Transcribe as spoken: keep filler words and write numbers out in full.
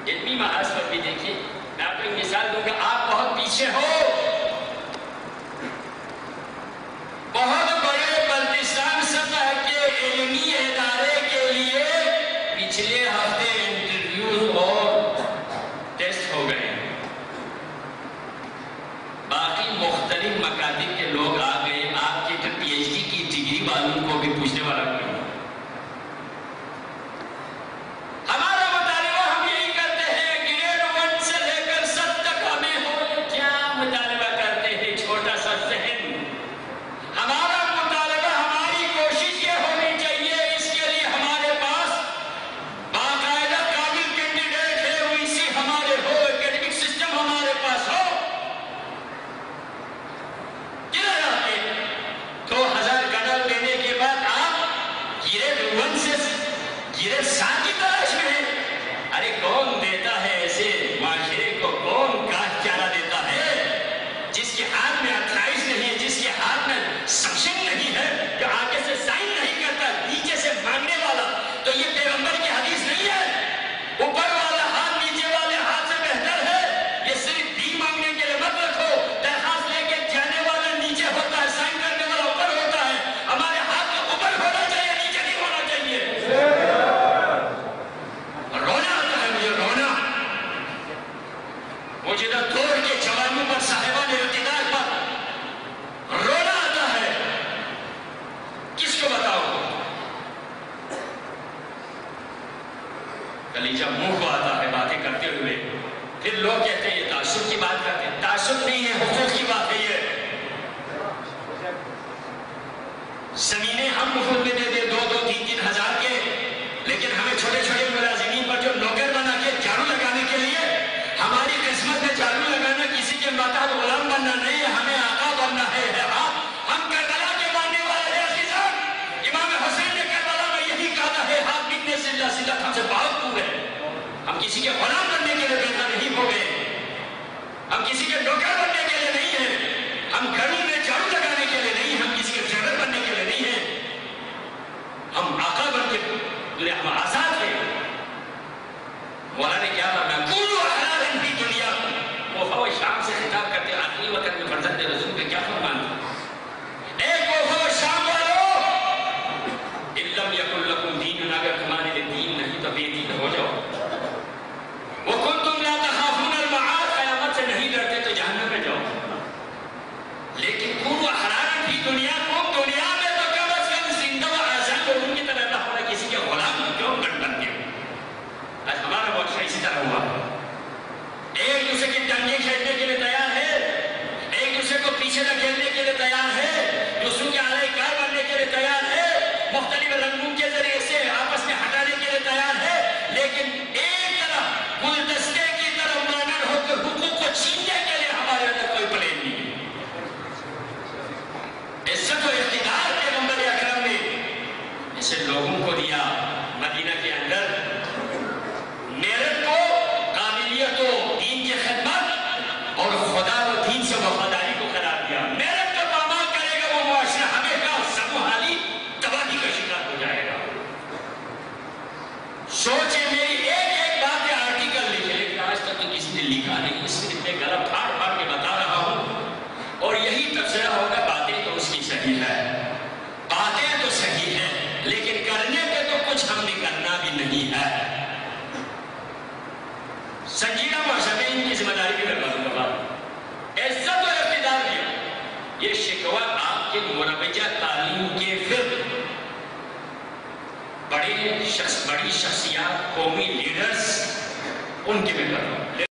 علمی محاذ پر بھی دیکھیں، میں آپ کو ایک مثال دوں گا. آپ بہت پیچھے ہو، بہت بڑے بلتستان سطح کے علمی ادارے کے لیے پچھلے ہفتے انٹرویو اور ٹیسٹ ہو گئے. باقی مختلف مکاتب کے لوگ آ گئے، آپ کے پی ایچ ڈی کی ڈگری والوں کو بھی پوچھنے والا کوئی نہیں. ہمارا مطالبہ ہم یہی کرتے ہیں، گریڈ ون سے لے کر سب تک ہمیں ہو کیا مطالبہ کرتے ہیں، چھوٹا سا ذہن. ہمارا مطالبہ، ہماری کوشش یہ ہونی چاہیے، اس کے لیے ہمارے پاس باقاعدہ قابل کینڈیڈیٹ ہے، او سی ہمارے ہو، اکیڈمک سسٹم ہمارے پاس ہو. کدھر آتے دو ہزار ڈالر دینے کے بعد آپ گریڈ ون سے گریڈ سات کی تلاش میں ہیں؟ ارے کون دیتا ہے ایسے معاشرے کو؟ کون کاش چارہ دیتا ہے جس کے ہاتھ میں اٹھائیس نہیں ہے، جس کے ہاتھ میں سکشن نہیں ہے، جو آگے سے سائن نہیں کرتا، نیچے سے مانگنے والا؟ تو یہ پیغمبر کی حدیث نہیں ہے، اوپر والا ہاتھ نیچے والے ہاتھ سے بہتر ہے. یہ صرف بھی مانگنے کے لیے مت رکھو، درخواست لے کے جانے والا نیچے ہوتا ہے، سائن کرنے والا اوپر ہوتا ہے. ہمارے ہاتھ کو اوپر ہونا چاہیے، نیچے نہیں ہونا چاہیے. رونا آتا ہے مجھے، رونا مجھے نہ توڑ کے جوانوں پر، صاحبان اقتدار پر رونا آتا ہے. کس کو بتاؤ؟ کلیجہ منہ کو آتا ہے باتیں کرتے ہوئے. پھر لوگ کہتے ہیں یہ تعصب کی بات کرتے ہیں. تعصب نہیں ہے، حقوق کی بات ہے. یہ زمینیں ہم مفت میں دے دے دو دو تین تین ہزار کے، لیکن ہمیں چھوٹے چھوٹے ملازمین پر جو نوکر بنا کے جھاڑو لگانے کے لیے، ہماری قسمت میں جھاڑو لگانا کسی کے ماتحت غلام بننا نہیں ہے، ہمیں آقا بننا ہے. ہم کربلا کے ماننے والے ہیں عزیزان. امام حسین نے کربلا میں یہی کہا ہے، ہاتھ بکنے سے اللہ سیدھا ہم سے بہت دور ہے. ہم کسی کے غلام بننے کے لیے پیدا نہیں ہو گئے، ہم کسی کے نوکر بننے کے لیے نہیں ہیں، ہم گھروں میں جھاڑو لگانے کے لیے نہیں، ہم کسی کے ڈرائیور بننے کے لیے نہیں ہیں. ہم آقا بن کے ہم آزاد ہیں. مولا نے کیا فرمایا؟ کونوا احرارا فی دنیا. کوفہ و شام سے خطاب کرتے ہیں آخری وقت میں فرزند رسول کا کیا فرمان ہے؟ اے کوفہ و شام والو، ان لم یکن لکم دین، اگر تمہارے لیے دین نہیں تو بے دین ہو جاؤ. وکنتم لا تخافون المعاد، قیامت سے نہیں ڈرتے تو جہنم میں جاؤ. لیکن کونوا احرارا فی دنیا، تم دنیا میں تو کم از کم زندہ و آزاد لوگوں کی طرح نہ ہونا، کسی کے غلام کیوں بن بن کے. آج ہمارا معاشرہ اسی طرح ہوا. ایک دوسرے کی ٹانگیں کھینچنے کے لیے تیار ہے، ایک دوسرے کو پیچھے دھکیلنے کے لیے تیار ہے، دوسروں کے اعلی کار بننے کے لیے تیار ہے، مختلف رنگوں کے ذریعے سے آپس میں ہٹانے کے لیے تیار ہے. لیکن ایک طرف گلدستے کی طرف مانر ہو کر حقوق کو چھیننے کے لیے ہمارے اندر کوئی پلان نہیں ہے. عزت و اقتدار پیغمبر اکرم نے اسے لوگوں کو دیا. مدینہ کے اندر میرٹ کو، قابلیت و دین کی خدمت اور خدا و دین سے وفاداری کو قرار دیا. میرٹ کا پامال کرے گا وہ معاشرہ ہمیشہ سمو حالی تباہی کا شکار ہو جائے گا. سوچے میری ایک ایک بات یا آرٹیکل لکھے، لیکن آج تک تو کسی نے لکھا نہیں. صرف میں گلا پھاڑ پھاڑ کے بتا رہا ہوں، اور یہی تبصرہ ہوگا. باتیں تو اس کی صحیح ہے، باتیں تو صحیح ہیں، لیکن کرنے پہ تو کچھ ہم نے کرنا بھی نہیں ہے. سنجیدہ مذہبیں ان کی ذمہ داری بھی میں کروں گا. عزت و اقتدار دیا، یہ شکوہ آپ کے مروجہ تعلیم کے پھر بڑے شخص، بڑی شخصیات، قومی لیڈرز، ان کے میں کر رہا ہوں.